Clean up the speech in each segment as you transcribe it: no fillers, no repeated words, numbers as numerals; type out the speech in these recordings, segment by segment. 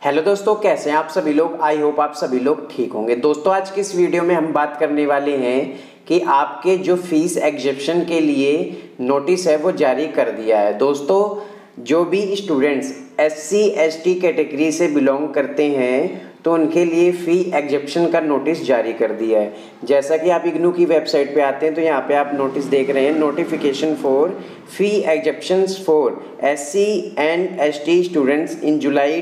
Hello दोस्तों, कैसे हैं आप सभी लोग। आई होप आप सभी लोग ठीक होंगे। दोस्तों आज की इस वीडियो में हम बात करने वाले हैं कि आपके जो फीस एग्जेप्शन के लिए नोटिस है वो जारी कर दिया है। दोस्तों जो भी स्टूडेंट्स SC ST कैटेगरी से बिलोंग करते हैं तो उनके लिए फ़ी एग्जेप्शन का नोटिस जारी कर दिया है। जैसा कि आप इग्नू की वेबसाइट पे आते हैं तो यहाँ पे आप नोटिस देख रहे हैं, notification for fee exemptions for SC and ST students in July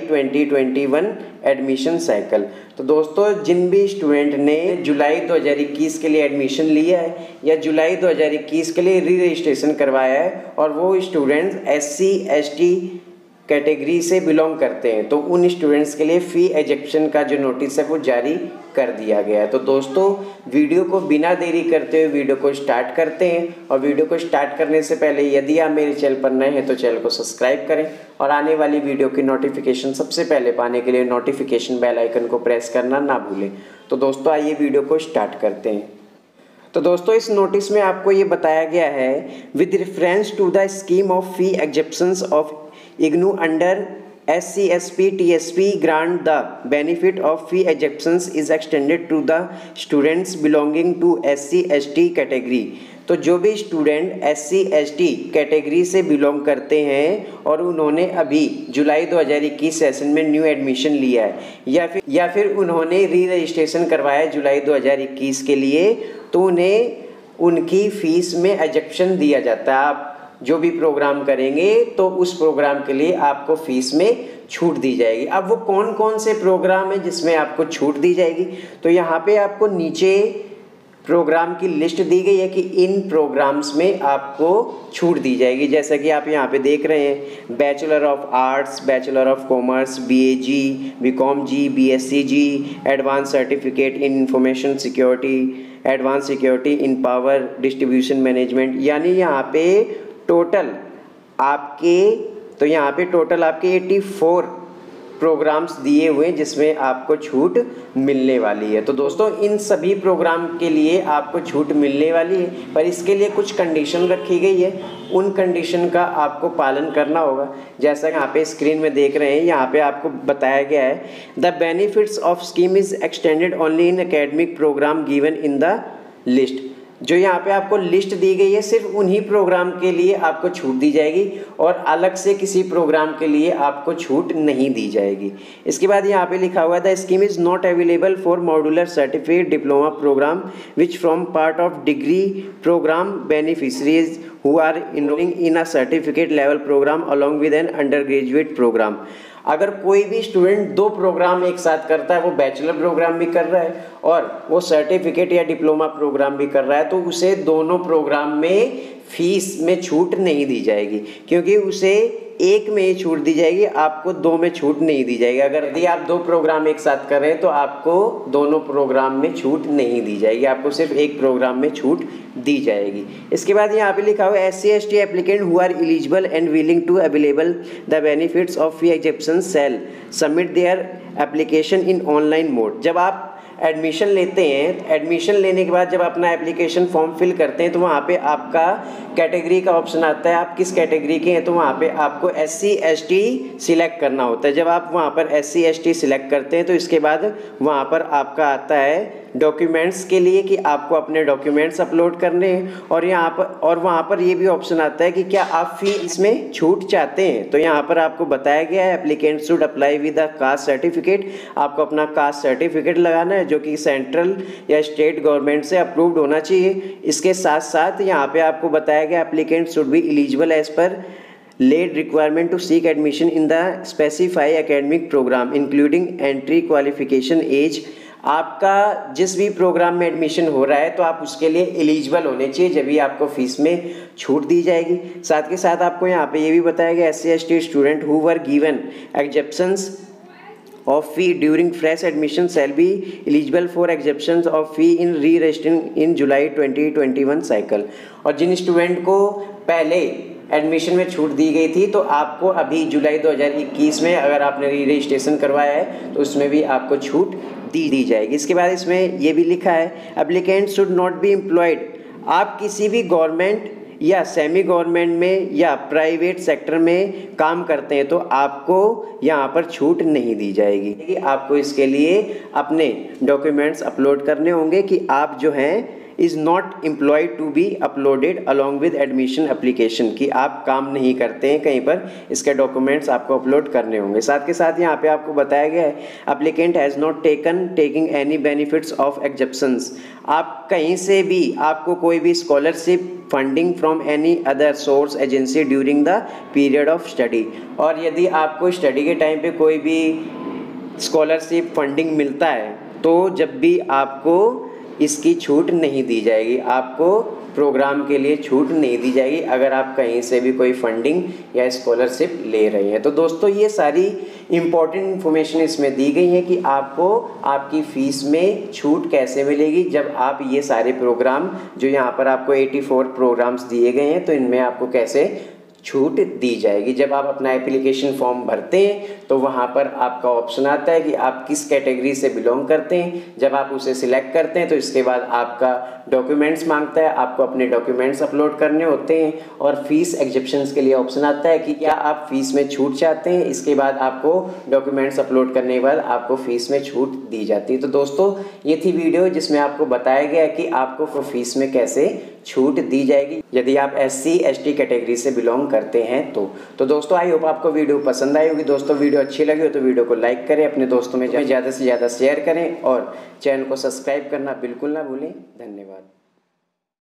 2021 admission cycle. तो दोस्तों जिन भी स्टूडेंट ने जुलाई 2021 के लिए एडमिशन लिया है या जुलाई 2021 के लिए री रजिस्ट्रेशन करवाया है और वो स्टूडेंट्स SC ST कैटेगरी से बिलोंग करते हैं तो उन स्टूडेंट्स के लिए फ़ी एग्जेप्शन का जो नोटिस है वो जारी कर दिया गया है। तो दोस्तों वीडियो को बिना देरी करते हुए वीडियो को स्टार्ट करते हैं। और वीडियो को स्टार्ट करने से पहले यदि आप मेरे चैनल पर नए हैं तो चैनल को सब्सक्राइब करें और आने वाली वीडियो की नोटिफिकेशन सबसे पहले पाने के लिए नोटिफिकेशन बेल आइकन को प्रेस करना ना भूलें। तो दोस्तों आइए वीडियो को स्टार्ट करते हैं। तो दोस्तों इस नोटिस में आपको ये बताया गया है, with reference to the scheme of fee exemptions of IGNOU under SC SP TSP grant the benefit of fee exemptions is extended to the students belonging to SC ST category। तो जो भी student SC ST category से belong करते हैं और उन्होंने अभी जुलाई 2021 सेशन में न्यू एडमिशन लिया है या फिर उन्होंने री रजिस्ट्रेशन करवाया है जुलाई 2021 के लिए, तो उन्हें उनकी फ़ीस में एग्जेप्शन दिया जाता है। आप जो भी प्रोग्राम करेंगे तो उस प्रोग्राम के लिए आपको फ़ीस में छूट दी जाएगी। अब वो कौन कौन से प्रोग्राम हैं जिसमें आपको छूट दी जाएगी, तो यहाँ पे आपको नीचे प्रोग्राम की लिस्ट दी गई है कि इन प्रोग्राम्स में आपको छूट दी जाएगी। जैसा कि आप यहाँ पे देख रहे हैं, bachelor of arts, bachelor of commerce, BAG, BCom G, BSc G, advance certificate in information security, advance security in power distribution management. यानी यहाँ पे टोटल आपके 84 प्रोग्राम्स दिए हुए हैं जिसमें आपको छूट मिलने वाली है। तो दोस्तों इन सभी प्रोग्राम के लिए आपको छूट मिलने वाली है, पर इसके लिए कुछ कंडीशन रखी गई है। उन कंडीशन का आपको पालन करना होगा। जैसा यहाँ पे स्क्रीन में देख रहे हैं, यहाँ पे आपको बताया गया है, the benefits of scheme is extended only in academic program given in the list. जो यहाँ पे आपको लिस्ट दी गई है सिर्फ उन्हीं प्रोग्राम के लिए आपको छूट दी जाएगी और अलग से किसी प्रोग्राम के लिए आपको छूट नहीं दी जाएगी। इसके बाद यहाँ पे लिखा हुआ है, the scheme is not available for modular certificate diploma program which from part of degree program beneficiaries who are enrolling in a certificate level program along with an undergraduate program. अगर कोई भी student दो programme एक साथ करता है, वो bachelor programme भी कर रहा है और वो सर्टिफिकेट या डिप्लोमा प्रोग्राम भी कर रहा है, तो उसे दोनों प्रोग्राम में फीस में छूट नहीं दी जाएगी, क्योंकि उसे एक में ही छूट दी जाएगी, आपको दो में छूट नहीं दी जाएगी। अगर यदि आप दो प्रोग्राम एक साथ कर रहे हैं तो आपको दोनों प्रोग्राम में छूट नहीं दी जाएगी, आपको सिर्फ एक प्रोग्राम में छूट दी जाएगी। इसके बाद यहाँ पे लिखा हुआ है, SC ST applicant who are eligible and willing to available the benefits of fee exemption shall submit their application in online mode. जब आप एडमिशन लेते हैं, एडमिशन लेने के बाद जब अपना एप्लीकेशन फॉर्म फिल करते हैं तो वहाँ पे आपका कैटेगरी का ऑप्शन आता है, आप किस कैटेगरी के हैं, तो वहाँ पे आपको SC ST सिलेक्ट करना होता है। जब आप वहाँ पर SC ST सिलेक्ट करते हैं तो इसके बाद वहाँ पर आपका आता है डॉक्यूमेंट्स के लिए कि आपको अपने डॉक्यूमेंट्स अपलोड करने हैं और वहाँ पर ये भी ऑप्शन आता है कि क्या आप फी इसमें छूट चाहते हैं। तो यहाँ पर आपको बताया गया है, applicant should apply with a caste certificate. आपको अपना कास्ट सर्टिफिकेट लगाना है जो कि सेंट्रल या स्टेट गवर्नमेंट से अप्रूव्ड होना चाहिए। इसके साथ साथ यहाँ पे आपको बताया गया, applicant should be eligible as per laid requirement to seek admission in the specified academic program including entry qualification age। आपका जिस भी प्रोग्राम में एडमिशन हो रहा है तो आप उसके लिए एलिजिबल होने चाहिए, जब भी आपको फीस में छूट दी जाएगी। साथ के साथ आपको यहाँ पे ये भी बताया गया, SC ST student who were given exemptions of fee during fresh admission shall be eligible for exemptions of fee in re-registering in July 2021 cycle। और जिन स्टूडेंट को पहले एडमिशन में छूट दी गई थी तो आपको अभी जुलाई 2021 में अगर आपने री रजिस्ट्रेशन करवाया है तो उसमें भी आपको छूट दी जाएगी। इसके बाद इसमें ये भी लिखा है, applicant should not be employed. आप किसी भी गवर्नमेंट या सेमी गवर्नमेंट में या प्राइवेट सेक्टर में काम करते हैं तो आपको यहाँ पर छूट नहीं दी जाएगी। आपको इसके लिए अपने डॉक्यूमेंट्स अपलोड करने होंगे कि आप जो हैं is not employed to be uploaded along with admission application, कि आप काम नहीं करते हैं कहीं पर, इसके डॉक्यूमेंट्स आपको अपलोड करने होंगे। साथ के साथ यहाँ पे आपको बताया गया है applicant has not taking any benefits of exemptions. आप कहीं से भी आपको कोई भी scholarship funding from any other source agency during the period of study, और यदि आपको स्टडी के टाइम पे कोई भी स्कॉलरशिप फंडिंग मिलता है तो जब भी आपको इसकी छूट नहीं दी जाएगी, आपको प्रोग्राम के लिए छूट नहीं दी जाएगी अगर आप कहीं से भी कोई फंडिंग या स्कॉलरशिप ले रहे हैं। तो दोस्तों ये सारी इम्पॉर्टेंट इन्फॉर्मेशन इसमें दी गई है कि आपको आपकी फ़ीस में छूट कैसे मिलेगी जब आप ये सारे प्रोग्राम, जो यहाँ पर आपको 84 प्रोग्राम्स दिए गए हैं, तो इनमें आपको कैसे छूट दी जाएगी। जब आप अपना एप्लीकेशन फॉर्म भरते हैं तो वहाँ पर आपका ऑप्शन आता है कि आप किस कैटेगरी से बिलोंग करते हैं। जब आप उसे सिलेक्ट करते हैं तो इसके बाद आपका डॉक्यूमेंट्स मांगता है, आपको अपने डॉक्यूमेंट्स अपलोड करने होते हैं, और फीस एग्जेप्शंस के लिए ऑप्शन आता है कि क्या आप फीस में छूट चाहते हैं। इसके बाद आपको डॉक्यूमेंट्स अपलोड करने के बाद आपको फीस में छूट दी जाती है। तो दोस्तों ये थी वीडियो जिसमें आपको बताया गया कि आपको फीस में कैसे छूट दी जाएगी यदि आप SC ST कैटेगरी से बिलोंग करते हैं तो दोस्तों आई होप आपको वीडियो पसंद आई होगी। दोस्तों वीडियो अच्छी लगी हो तो वीडियो को लाइक करें, अपने दोस्तों में ज़्यादा से ज़्यादा शेयर करें और चैनल को सब्सक्राइब करना बिल्कुल ना भूलें। धन्यवाद।